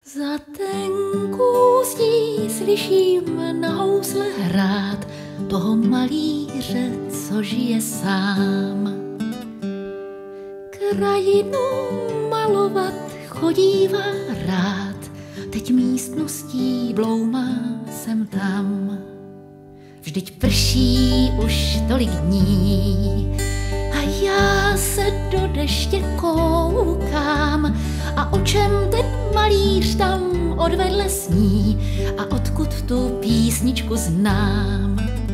Za tenkou zdí slyším na housle hrát toho malíře, co žije sám. Krajinu malovat chodívá rád, teď místností bloumá sem tam. Vždyť prší už tolik dní a já se do deště koukám. A o čem ten malíř tam odvedle sní a odkud tu písničku znám?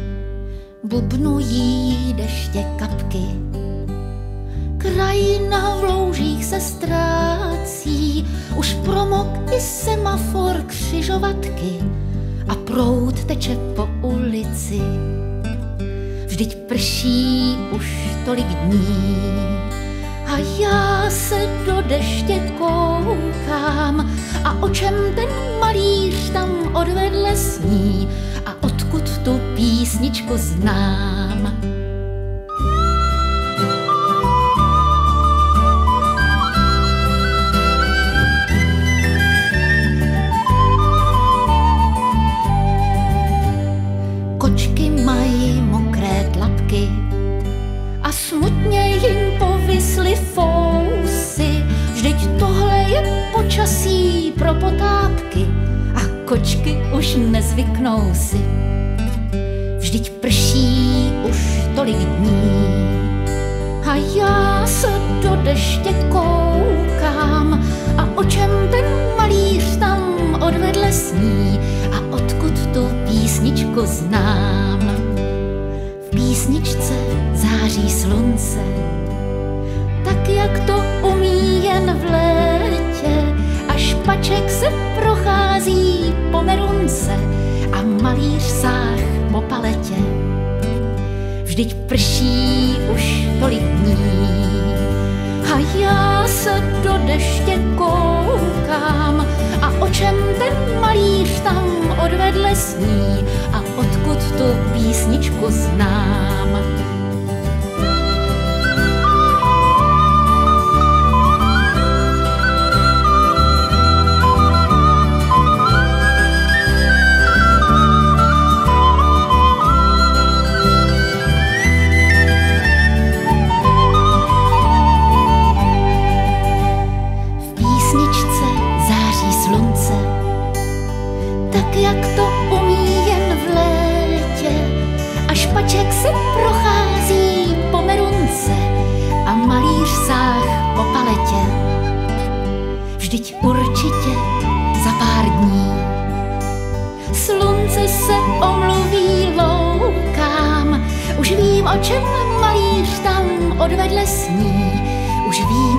Bubnují deště kapky, krajina v loužích se ztrácí, už promok i semafor křižovatky a proud teče po ulici. Vždyť prší už tolik dní a já se do deště koukám. A o čem ten malíř tam odvedle sní a odkud tu písničku znám? Kočky mají mokré tlapky a smutně jim povisly fousy. Vždyť tohle je počasí pro potápky a kočky už nezvyknou si. Vždyť prší už tolik dní a já se do deště koukám. A o čem ten malíř tam odvedle sní a odkud tu písničku znám? V písničce září slunce, tak jak to umí jen v létě, a špaček se prochází po merunce a malíř sáh po paletě. Vždyť prší už tolik dní a já se do deště koukám. A o čem ten malíř tam odvedle sní a odkud tu písničku znám? Tak jak to umí jen v létě, a špaček se prochází po merunce a malíř sáh po paletě. Vždyť určitě za pár dní slunce se omluví loukám. Už vím, o čem malíř tam odvedle sní, už vím,